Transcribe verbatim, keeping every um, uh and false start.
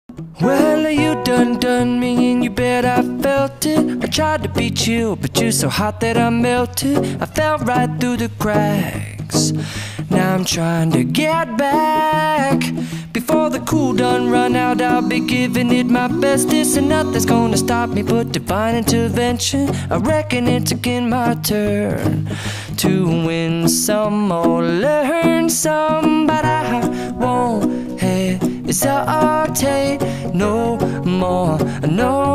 Well, you done done me and you bet I felt it. I tried to beat you, but you're so hot that I melted. I fell right through the cracks. Now I'm trying to get back. Before the cool done run out, I'll be giving it my bestest, and nothing's gonna stop me but divine intervention. I reckon it's again my turn to win some or learn some, but I won't hesitate no more, no